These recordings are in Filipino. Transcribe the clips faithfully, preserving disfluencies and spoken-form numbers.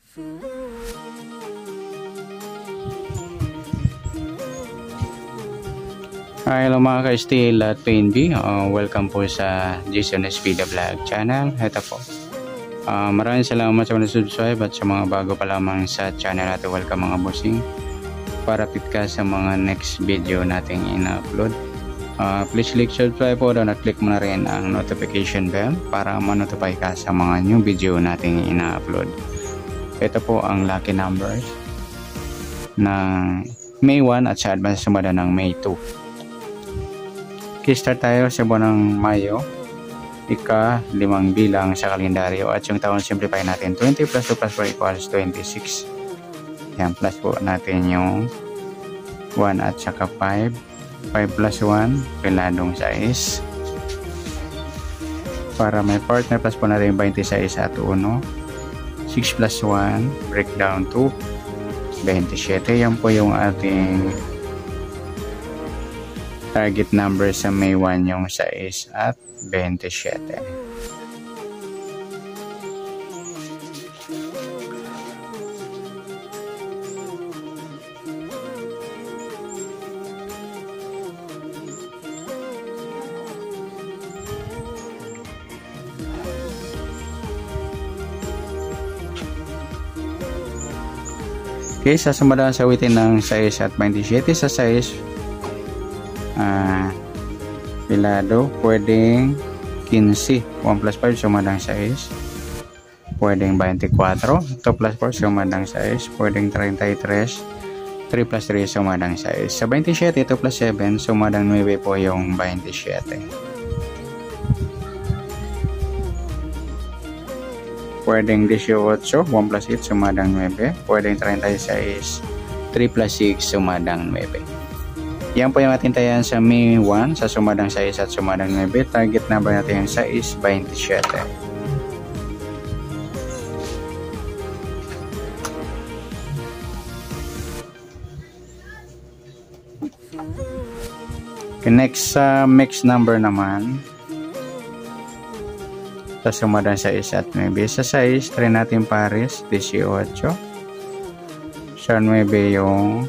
Hi, hello mga ka-steel at P N B. Uh, welcome po sa Jason Espida Vlog channel. Ito po. Uh, maraming salamat sa mga subscribe at sa mga bago pa lamang sa channel natin. Welcome mga bossing. Para update ka sa mga next video nating in-upload. Uh, please click subscribe po doon at click mo na rin ang notification bell para ma-notify ka sa mga new video nating in-upload. Ito po ang lucky numbers ng May one at sa advance sumada ng May two. Okay, start tayo sa buwan ng Mayo, ika limang bilang sa kalendaryo at yung taon simplify natin twenty plus two plus four equals twenty-six. Yan, plus po natin yung one at saka five. five plus one, piladong sais. Para may partner, plus po natin twenty-six at one. six plus one, breakdown two, twenty-seven. Yan po yung ating target number sa May one, yung sais at twenty-seven. Okay, sa sumada sa awitin ng sais at twenty-seven sa sais Uh, pilado, pwedeng fifteen, one plus five sumadang sais, pwedeng twenty-four, two plus four sumadang sais, pwedeng thirty-three, three plus three sumadang sais. Sa twenty-seven, two plus seven sumadang nine po yung twenty-seven. Pwedeng eighteen, one plus eight sumadang nine, pwedeng thirty-six, three plus six sumadang nine. Yan po yung ating tayan sa May one sa sumadang sais at sumadang nine. Target number natin yung sais, twenty-seven. Okay, next sa uh, mixed number naman sa sumadang sais at nine. Sa sais, try natin pares, eighteen. Sa nine yung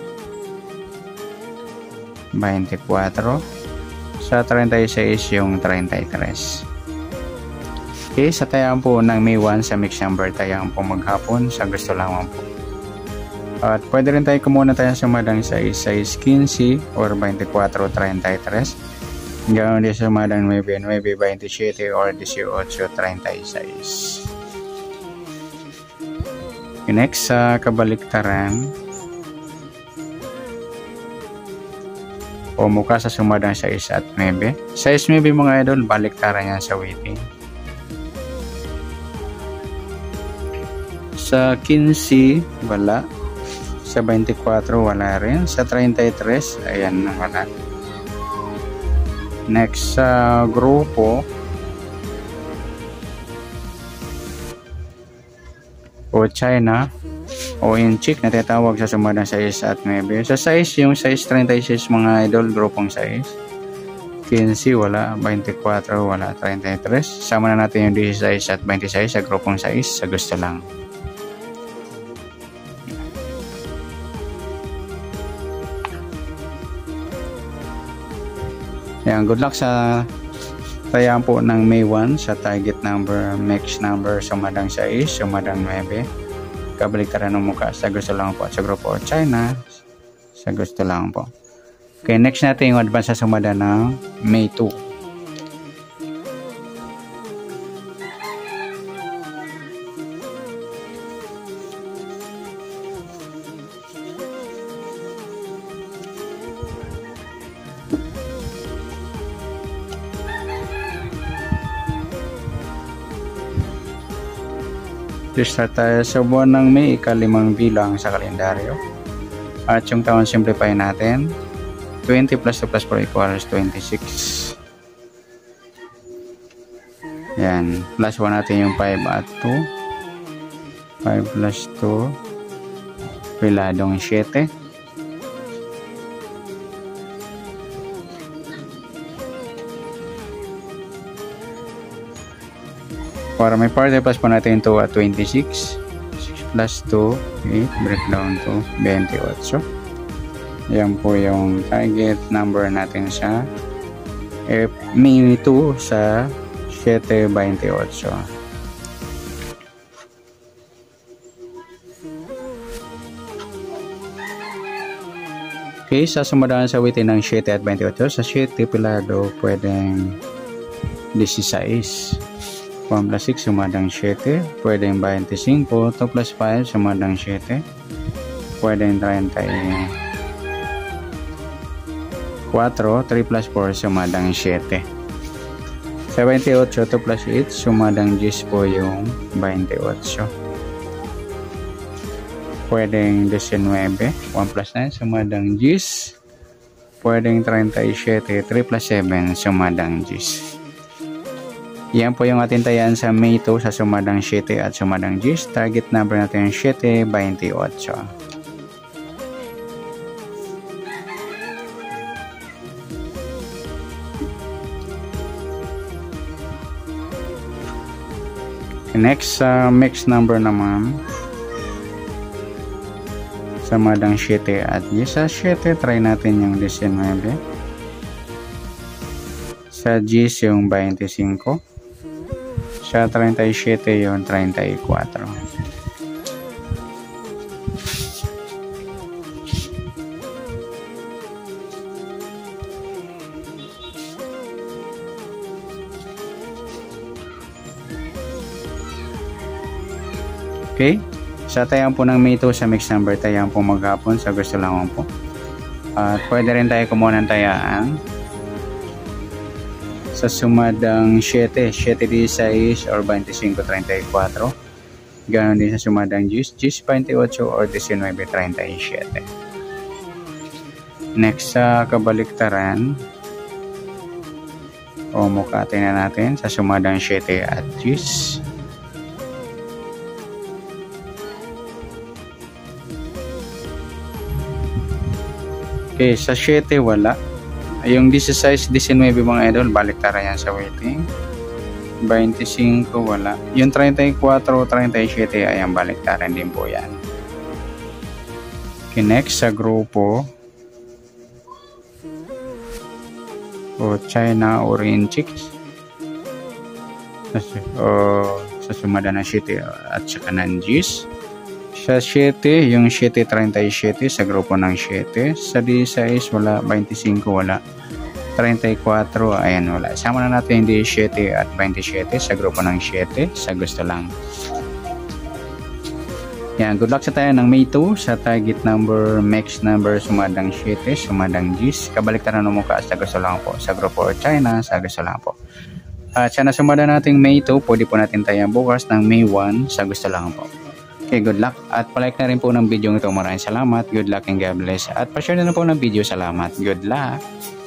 twenty-four. Sa thirty-six yung thirty-three. Okay, sa tayaan po ng May one sa mixed number, tayaan po maghapon sa gusto lamang po. At pwede rin tayo kumuna tayo sa madang sais, sais fifteen or twenty-four, thirty-three. Ganoon din sa madang nine, nine, twenty-seven or eighteen, thirty-six. Okay, next sa kabaliktaran, o mukha sa sumadang sais at nine. Sais nine mga idol, baliktaran yan sa weighting. Sa fifteen, wala. Sa twenty-four, wala rin. Sa thirty-three, ayan, wala. Next sa grupo, o China, o inchik na tinatawag sa sumadang sais at nine. Sa sais, yung sais thirty-six mga idol, grupong sais. fifteen, wala. twenty-four, wala. thirty-three. Sama na natin yung sixteen at twenty-six sa grupong sais, sa gusto lang. Yan, good luck sa tayaan po ng May one sa target number, mixed number, sumadang sais, sumadang nine. Kabaliktaran ng mukha sa gusto lang po at sa grupo China sa gusto lang po. Okay, next natin yung advance sa sumada ng May two. Start tayo sa buwan ng May, ikalimang bilang sa kalendaryo. At yung taon simplify natin, twenty plus two plus four equals twenty-six. Yan, plus one natin yung five at two. five plus two, piladong seven. Para may partner, plus po natin two at twenty-six. six plus two, eight, breakdown to twenty-eight. Yan po yung target number natin sa F mini two sa seven twenty-eight. Okay, sa sumadaan sa weighting ng seven at twenty-eight, sa seven pilado pwedeng sixteen. one plus six sumadang seven, pwedeng twenty-five, two plus five sumadang seven, pwedeng thirty-four, three plus four sumadang seven. Sa twenty-eight, two plus eight sumadang ten po yung twenty-eight. Pwedeng nineteen, one plus nine sumadang ten, pwedeng thirty-seven, three plus seven sumadang ten. Yan po yung ating tayan sa May two sa sumadang seven at sumadang ten. Target number natin seven twenty-eight. Next, uh, mix number naman sa madang seven at ten. Sa seven, try natin yung nineteen. Sa ten yung twenty-five. Sa thirty-seven yung thirty-four. Okay? Sa tayang po ng May two sa mix number, tayang po maghapon sa gusto lang po. At pwede rin tayo kumuha ng tayaan sa sumadang seven, seven sixteen or twenty-five thirty-four. Ganon din sa sumadang ten, ten twenty-eight or nineteen thirty-seven. Next sa kabaliktaran, o mukatin na natin sa sumadang seven at ten. Okay, sa seven wala. Yung sixteen, nineteen mga idol, baliktaran yan sa weighting. twenty-five wala. Yung thirty-four, thirty-seven, ayan, baliktaran din po yan. Okay, next sa grupo. O China Orange Chicks. O sa sumada ng seven at saka ng ten. Sa seven, yung seven thirty-seven sa grupo ng seven. Sa sixteen wala, twenty-five wala, thirty-four, ayan wala. Sama na natin yung seven at twenty-seven sa grupo ng seven sa gusto lang. Yan, good luck sa tayo ng May two sa target number, max number, sumadang seven, sumadang ten. Kabaliktaran mo ka sa gusto lang po. Sa grupo or China, sa gusto lang po. At sana sumada nating May two, pwede po natin tayo bukas ng May one sa gusto lang po. Okay, good luck. At palike na rin po ng video ito. Maraming salamat. Good luck and God bless. At pa-share na po ng video. Salamat. Good luck.